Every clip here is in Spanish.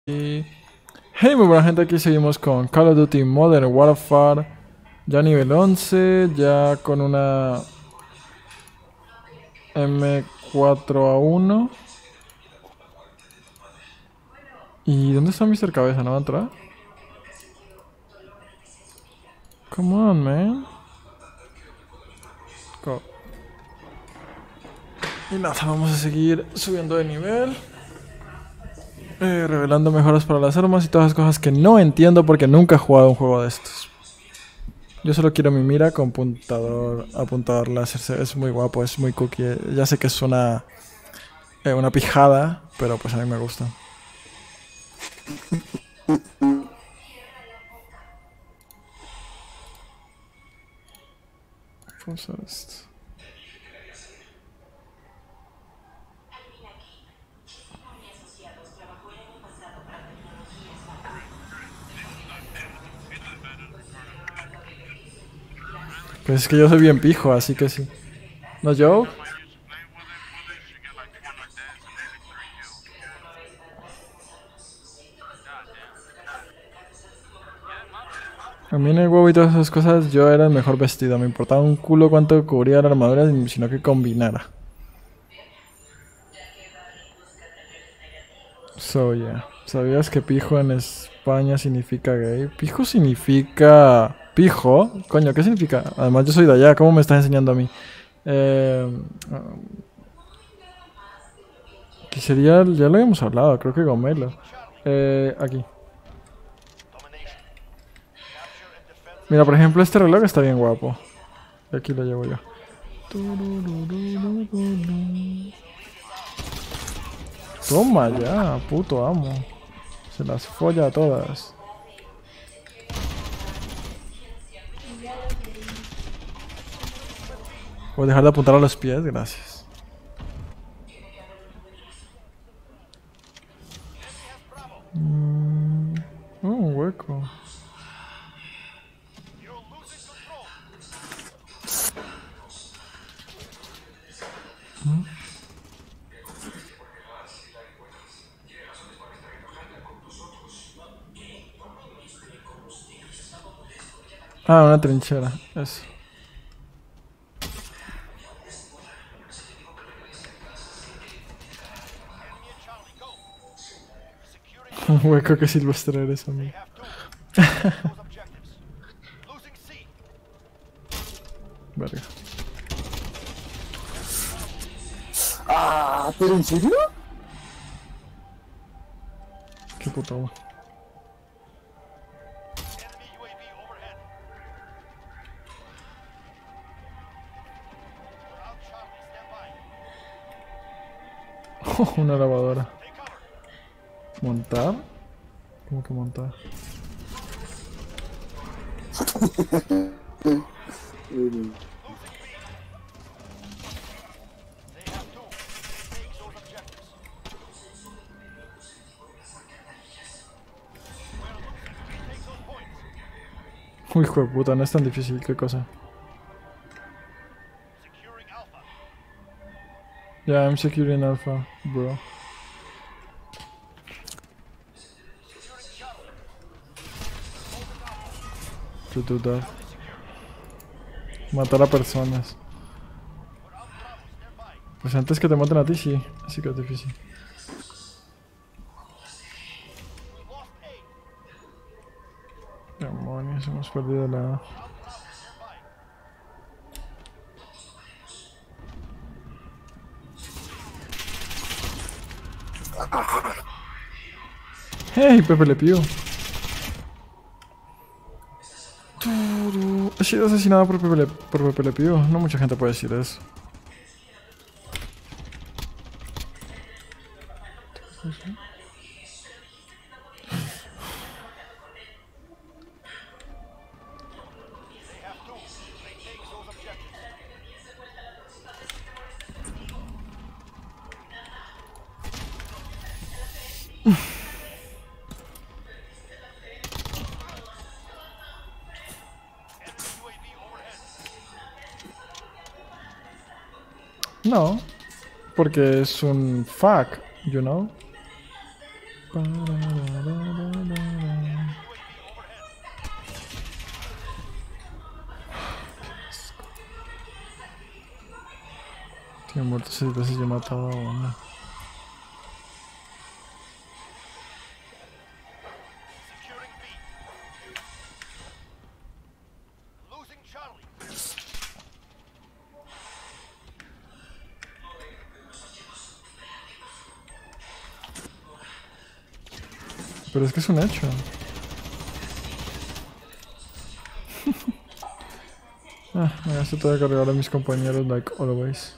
Hey, muy buena gente, aquí seguimos con Call of Duty Modern Warfare. Ya nivel 11, ya con una M4A1. ¿Y dónde está Mr. Cabeza? ¿No va a entrar? Come on, man. Go. Y nada, vamos a seguir subiendo de nivel. Revelando mejoras para las armas y todas las cosas que no entiendo porque nunca he jugado un juego de estos. Yo solo quiero mi mira con apuntador láser. Es muy guapo, es muy cookie. Ya sé que es una pijada, pero pues a mí me gusta. Vamos a ver esto. Pues es que yo soy bien pijo, así que sí. ¿No, Joe? A mí en el huevo y todas esas cosas yo era el mejor vestido. Me importaba un culo cuánto cubría la armadura, sino que combinara. So, yeah. ¿Sabías que pijo en España significa gay? Pijo significa... ¿Pijo? Coño, ¿qué significa? Además yo soy de allá, ¿cómo me estás enseñando a mí? Eh, que sería... Ya lo habíamos hablado, creo que gomelo. Aquí. Mira, por ejemplo, este reloj está bien guapo. Y aquí lo llevo yo. Toma ya, puto amo. Se las folla a todas. Voy a dejar de apuntar a los pies, gracias. Un hueco. Ah, una trinchera, eso. Un hueco que silvestre eres, amigo. Verga. Ah, ¿pero en serio? Qué puto amo. Una lavadora. ¿Montar? ¿Cómo que montar? Uy, hijo de puta, no es tan difícil, qué cosa. Yeah, I'm securing Alpha, bro. To do that. Matar a personas. Pues antes que te maten a ti, sí. Así que es difícil. Demonios, hemos perdido la... ¡Hey, Pepe Le Pew! He sido asesinado por Pepe Le Pew. No mucha gente puede decir eso. No, porque es un fuck, you know. Tío, muerto 6 veces y he matado a uno. Pero es que es un hecho. Me gasto todo de cargar a mis compañeros, like always.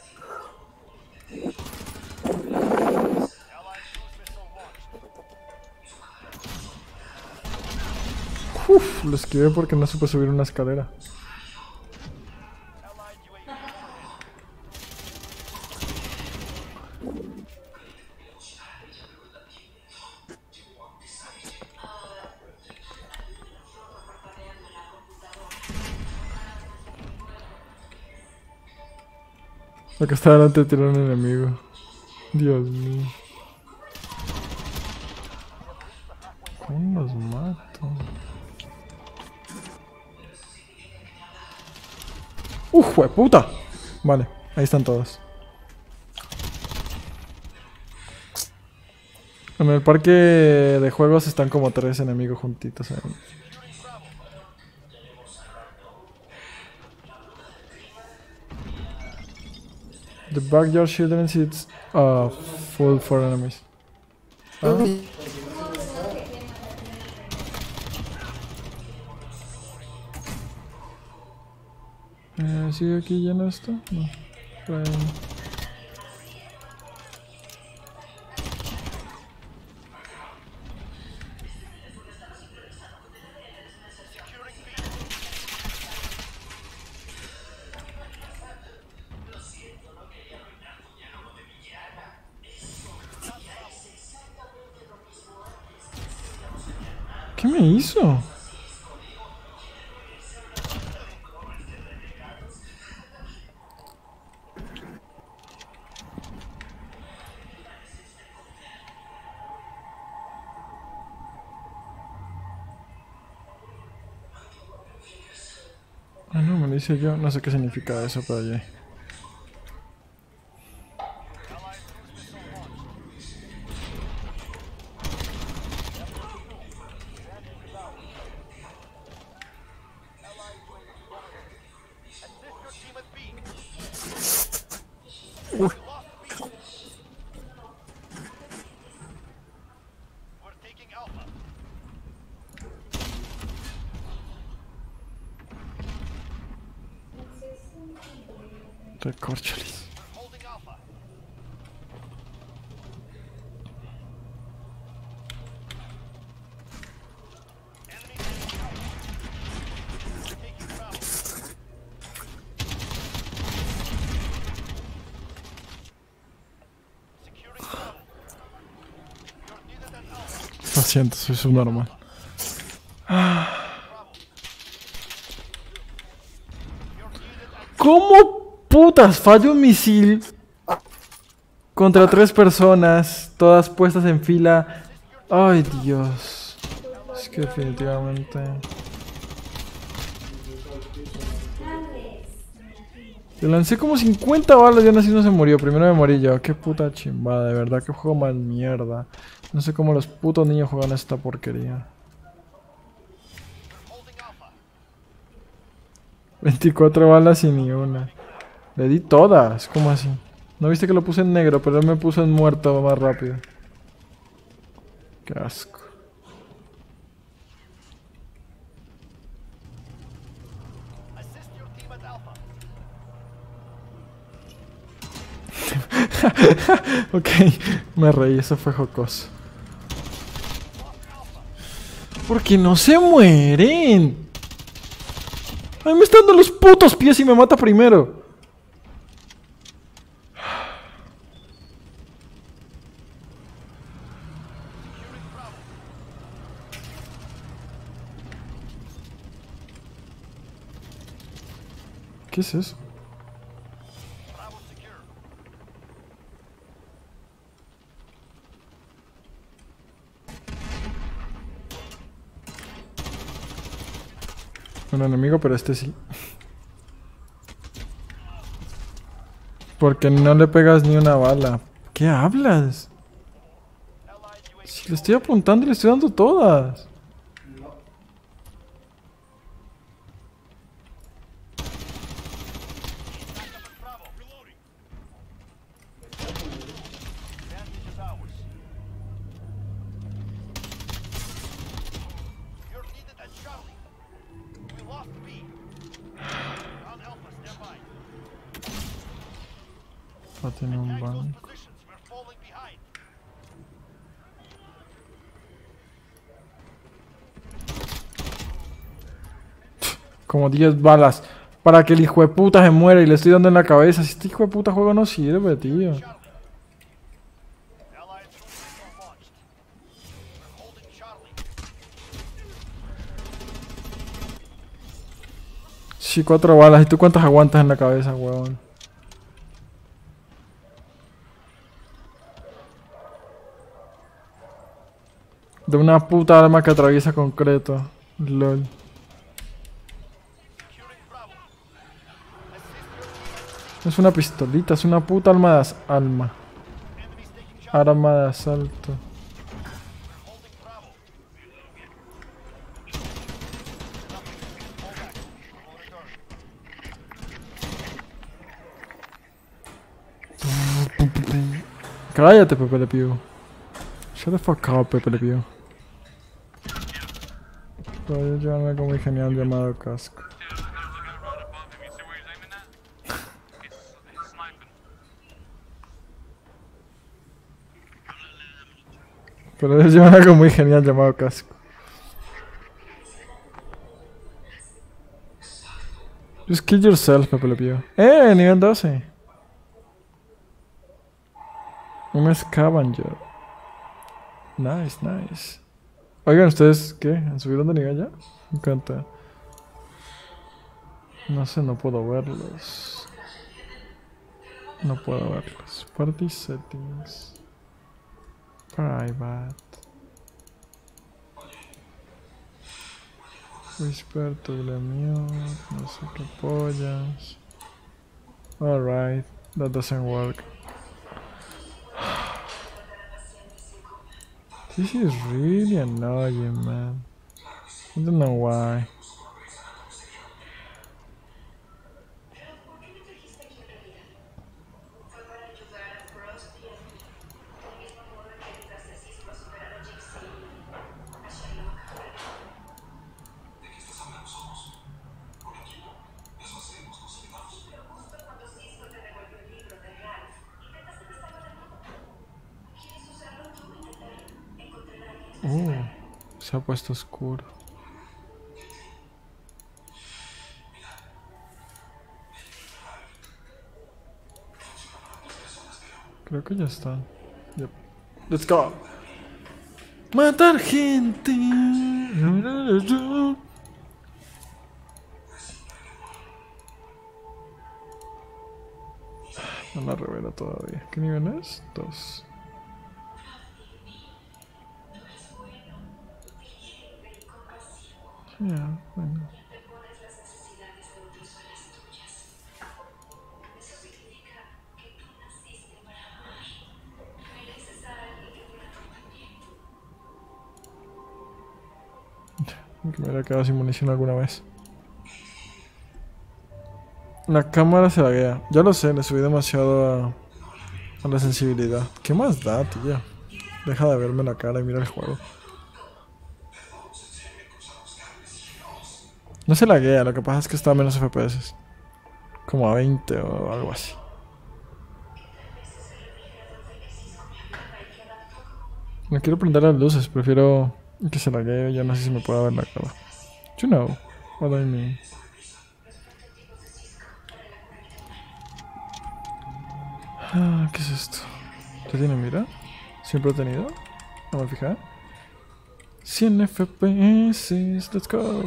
Uf, lo esquivé porque no supe subir una escalera. Acá está delante tiene un enemigo. Dios mío. ¿Cómo los mato? ¡Uf, puta! Vale, ahí están todos. En el parque de juegos están como 3 enemigos juntitos ahí. The backyard children's is full for enemies. ¿Sigue aquí lleno esto? No. ¿Qué me hizo? Ah, no, me lo hice yo. No sé qué significa eso, pero ya. Recorcholis. Lo siento, soy subnormal. ¿Cómo putas fallo un misil contra 3 personas, todas puestas en fila? Ay, Dios. Es que definitivamente... Le lancé como 50 balas y aún así no se murió. Primero me morí yo. Qué puta chimbada, de verdad. Qué juego mal mierda. No sé cómo los putos niños juegan esta porquería. 24 balas y ni una. Le di todas. ¿Cómo así? ¿No viste que lo puse en negro? Pero él me puso en muerto más rápido. Qué asco. Ok, me reí, eso fue jocoso. Porque no se mueren. Ay, me están dando los putos pies y me mata primero. ¿Qué es eso? Un enemigo, pero este sí. Porque no le pegas ni una bala. ¿Qué hablas? Si le estoy apuntando y le estoy dando todas. Va a tener un banco. Como 10 balas. Para que el hijo de puta se muera y le estoy dando en la cabeza. Si este hijo de puta juego no sirve, tío. Sí, 4 balas. ¿Y tú cuántas aguantas en la cabeza, huevón? De una puta arma que atraviesa concreto. LOL. Es una pistolita, es una puta arma de asalto. Cállate, Pepe Le Pew. Shut the fuck up, Pepe Le Pew. Puedo llevarme algo muy genial llamado casco. Pero ellos llevan algo muy genial llamado casco. Just kill yourself, Pepe Le Pew. Nivel 12. Un scavenger. Nice, nice. Oigan, ¿ustedes qué? ¿Han subido de nivel ya? Me encanta. No sé, no puedo verlos. No puedo verlos. Party settings. Private. Whisper to the mute. No sé qué pollas. Alright. That doesn't work. This is really annoying, man. I don't know why. Se ha puesto oscuro. Creo que ya está. Yep. Let's go. Matar gente. No la revela todavía. ¿Qué nivel es? 2. Ya, bueno. Que me hubiera quedado sin munición alguna vez. La cámara se laguea. Ya lo sé, le subí demasiado a la sensibilidad. ¿Qué más da, tío? Deja de verme la cara y mira el juego. No se laguea, lo que pasa es que está a menos FPS. Como a 20 o algo así. No quiero prender las luces, prefiero que se laguee. Ya no sé si me puedo ver la cara. You know what I mean. ¿Qué es esto? ¿Ya tiene mira? ¿Siempre he tenido? No me fijé. 100 FPS, let's go.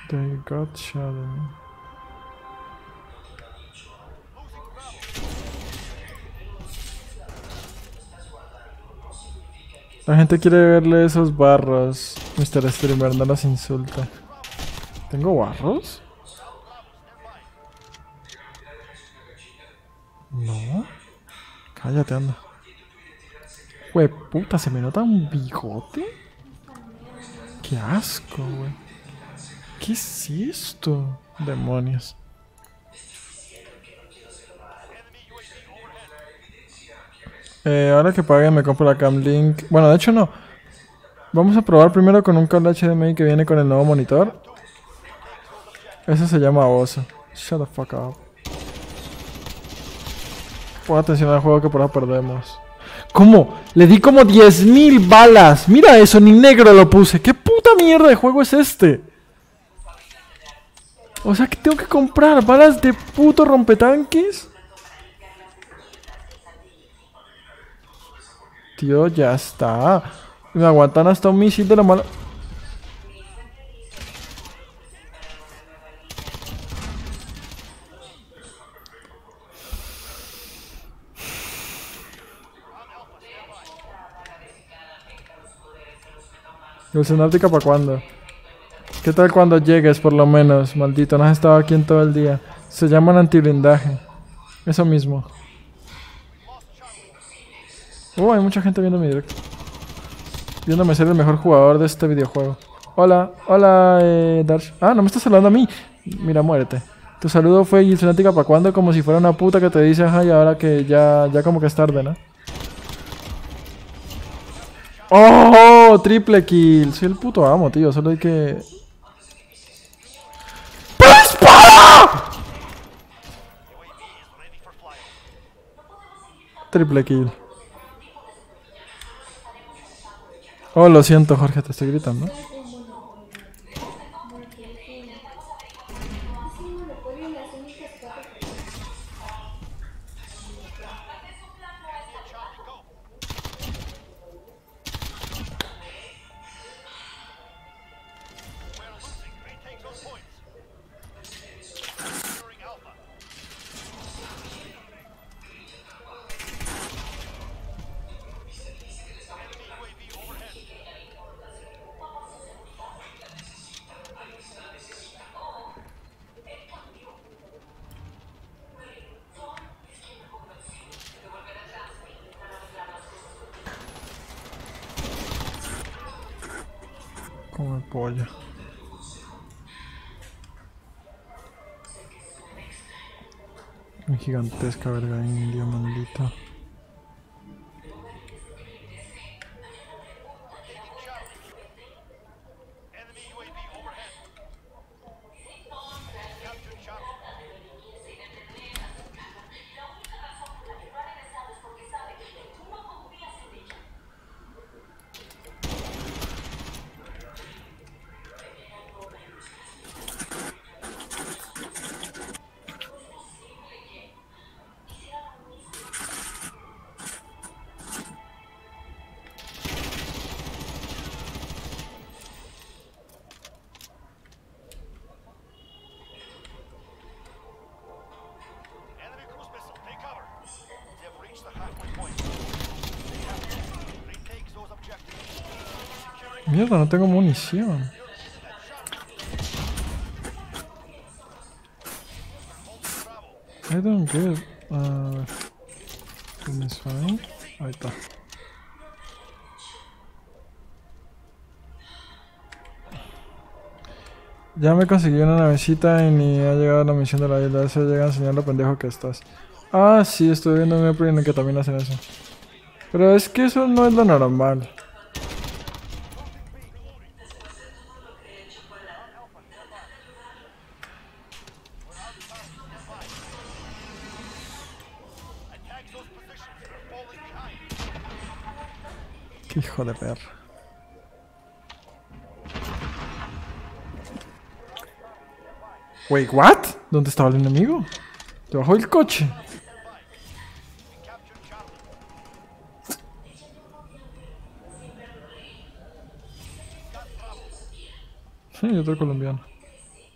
They got shot. La gente quiere verle esos barros. Mr. Streamer, no los insulta. ¿Tengo barros? No. Cállate, anda. Puta, ¿se me nota un bigote? Qué asco, güey. ¿Qué es esto? Demonios. Ahora que pague me compro la Cam Link. Bueno, de hecho no. Vamos a probar primero con un cable HDMI que viene con el nuevo monitor. Eso se llama oso. Shut the fuck up. Pon atención al juego que por ahora perdemos. ¿Cómo? Le di como 10.000 balas. Mira eso, ni negro lo puse. ¿Qué puta mierda de juego es este? O sea que tengo que comprar balas de puto rompetanques. Tío, ya está. Me aguantan hasta un misil de la mala. ¿El Sináptica para cuándo? ¿Qué tal cuando llegues por lo menos? Maldito, no has estado aquí en todo el día. Se llaman antiblindaje. Eso mismo. Hay mucha gente viendo mi directo. Viéndome ser el mejor jugador de este videojuego. Hola, hola, Darsh. Ah, no me estás saludando a mí. Mira, muérete. Tu saludo fue ¿y Sináptica para cuándo? Como si fuera una puta que te dice, ajá, y ahora que ya como que es tarde, ¿no? ¡Oh! Triple kill. Soy el puto amo, tío. Solo hay que... ¡Espada! Triple kill. Oh, lo siento, Jorge, te estoy gritando. Como el pollo. Una gigantesca verga india, maldita. Mierda, no tengo munición. I don't get... fine. Ahí está. Ya me conseguí una navecita y ni ha llegado la misión de la isla. Se llega a enseñar lo pendejo que estás. Ah, sí, estoy viendo un gameplay en el que también hacen eso. Pero es que eso no es lo normal. Qué hijo de perra. Wait, what? ¿Dónde estaba el enemigo? Debajo del coche. Sí, otro colombiano.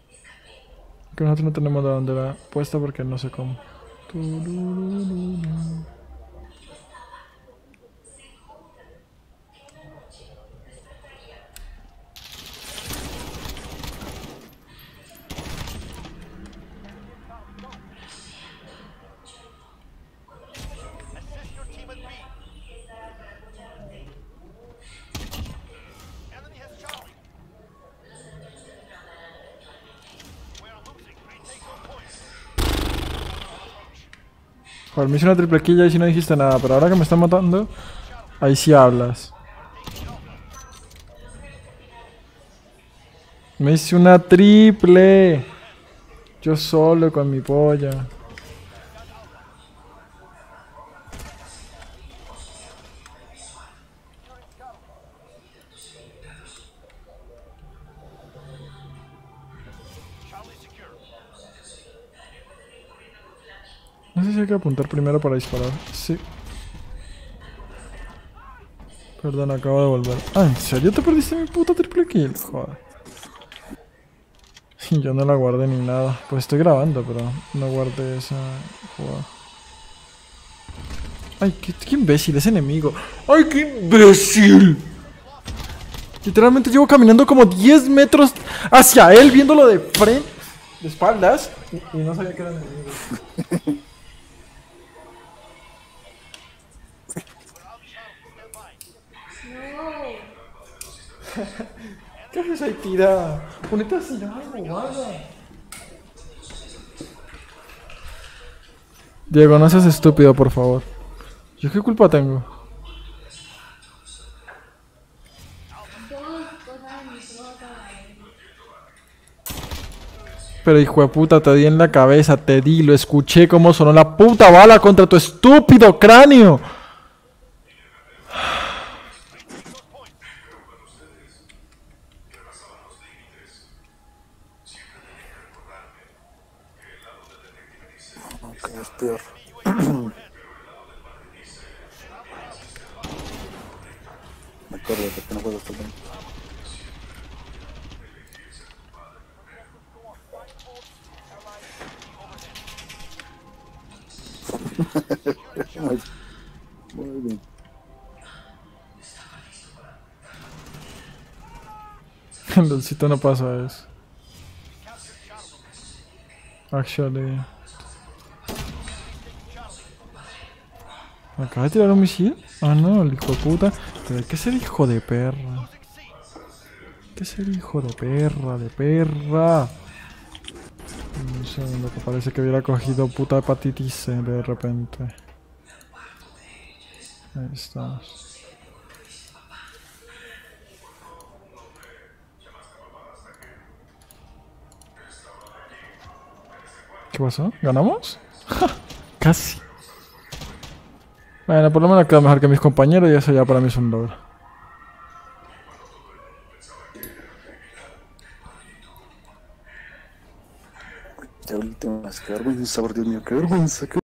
Que nosotros no tenemos la bandera puesta porque no sé cómo. Joder, me hice una triple kill y si no dijiste nada, pero ahora que me están matando, ahí sí hablas. Me hice una triple. Yo solo con mi polla. No sé si hay que apuntar primero para disparar. Sí. Perdón, acabo de volver. Ah, ¿en serio te perdiste mi puta triple kill? Joder. Yo no la guardé ni nada. Pues estoy grabando, pero no guardé esa jugada. Ay, qué imbécil, es enemigo. ¡Ay, qué imbécil! Literalmente llevo caminando como 10 metros hacia él, viéndolo de frente, de espaldas, y no sabía que era enemigo. ¿Qué haces ahí, tira? Ponete así, algo, vaya. Diego, no seas estúpido, por favor. ¿Yo qué culpa tengo? Pero hijo de puta, te di en la cabeza, te di, lo escuché cómo sonó la puta bala contra tu estúpido cráneo. Ok, es peor. Me acuerdo de que no juego hasta el 20. Muy bien. En el sitio no pasa eso. Actually. ¿Me acaba de tirar un misil? Ah, no, el hijo de puta. Pero hay que ser hijo de perra. Hay que ser hijo de perra, de perra. Un segundo, que parece que hubiera cogido puta hepatitis C de repente. Ahí estamos. ¿Qué pasó? ¿Ganamos? Casi. Bueno, por lo menos quedó mejor que mis compañeros y eso ya para mí es un logro. Ya últimas, qué vergüenza, por Dios mío, qué vergüenza.